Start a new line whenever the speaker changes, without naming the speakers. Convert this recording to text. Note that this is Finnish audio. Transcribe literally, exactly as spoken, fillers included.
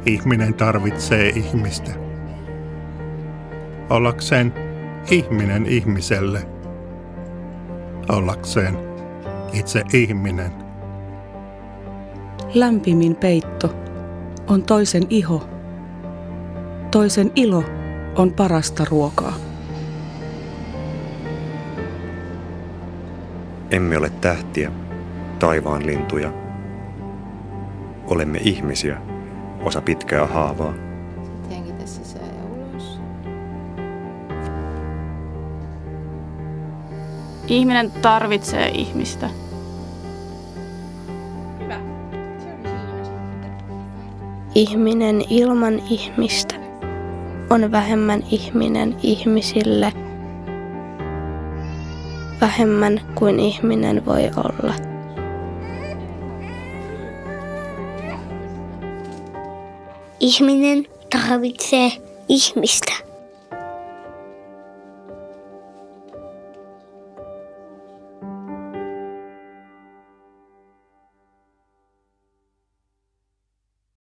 ihminen tarvitsee ihmistä. Ollakseen ihminen ihmiselle. Ollakseen itse ihminen.
Lämpimin peitto on toisen iho. Toisen ilo on parasta ruokaa.
Emme ole tähtiä, taivaan lintuja. Olemme ihmisiä, osa pitkää haavaa.
Sitten hengitä sisään ja ulos.
Ihminen tarvitsee ihmistä.
Hyvä. Se oli siinä sitten.
Ihminen ilman ihmistä on vähemmän ihminen ihmisille, vähemmän kuin ihminen voi olla.
Ihminen tarvitsee ihmistä.